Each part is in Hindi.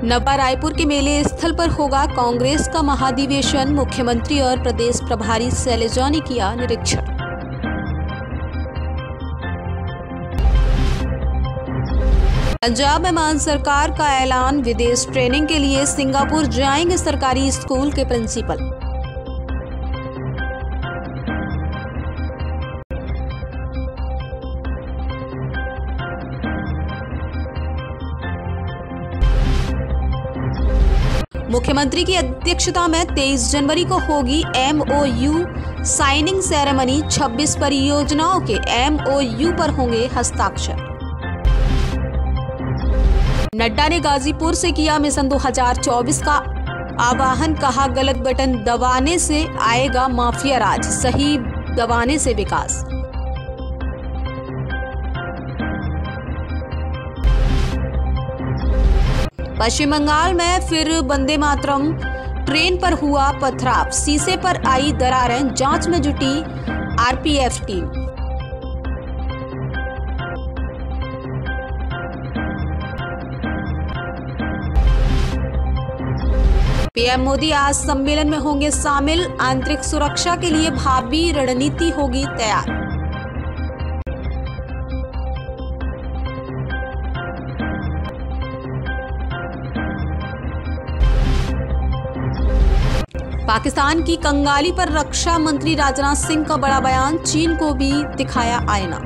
नवा रायपुर के मेले स्थल पर होगा कांग्रेस का महाधिवेशन। मुख्यमंत्री और प्रदेश प्रभारी शैलजा ने किया निरीक्षण। पंजाब में मान सरकार का ऐलान, विदेश ट्रेनिंग के लिए सिंगापुर जाएंगे सरकारी स्कूल के प्रिंसिपल। मुख्यमंत्री की अध्यक्षता में 23 जनवरी को होगी MOU साइनिंग सेरेमनी। 26 परियोजनाओं के MOU पर होंगे हस्ताक्षर। नड्डा ने गाजीपुर से किया मिशन 2024 का आह्वान, कहा गलत बटन दबाने से आएगा माफिया राज, सही दबाने से विकास। पश्चिम बंगाल में फिर वंदे मातरम ट्रेन पर हुआ पथराव, शीशे पर आई दरारें, जांच में जुटी RPF टीम। PM मोदी आज सम्मेलन में होंगे शामिल। आंतरिक सुरक्षा के लिए भावी रणनीति होगी तैयार। पाकिस्तान की कंगाली पर रक्षा मंत्री राजनाथ सिंह का बड़ा बयान, चीन को भी दिखाया आईना।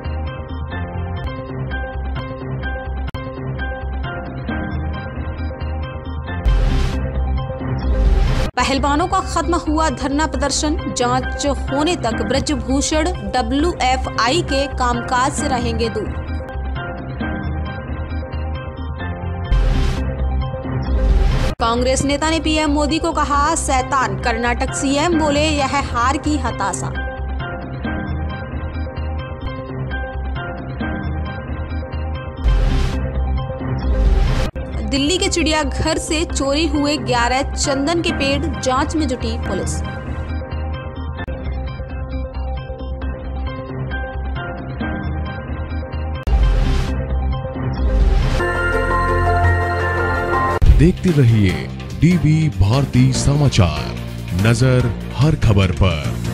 पहलवानों का खत्म हुआ धरना प्रदर्शन, जांच होने तक ब्रजभूषण WFI के कामकाज से रहेंगे दूर। कांग्रेस नेता ने PM मोदी को कहा शैतान, कर्नाटक CM बोले यह हार की हताशा। दिल्ली के चिड़ियाघर से चोरी हुए 11 चंदन के पेड़, जांच में जुटी पुलिस। देखते रहिए DB भारती समाचार, नजर हर खबर पर।